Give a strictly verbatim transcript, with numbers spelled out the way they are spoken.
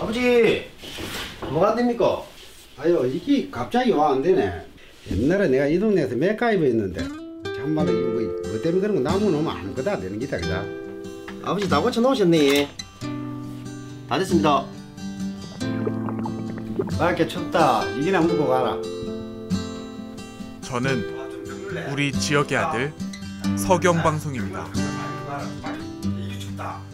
아버지, 뭐가 안 됩니까? 아유, 이게 갑자기 와 안 되네. 옛날에 내가 이 동네에서 맥가이버였는데 참말로 뭐, 뭐 때문에 그런 거 나무 놓으면 아무것도 안 되는 기다, 그다. 아버지 다 고쳐 놓으셨네. 다 됐습니다. 밖에 춥다. 이기나 묵고 가라. 저는 우리 지역의 아들 서경방송입니다. 이게 춥다.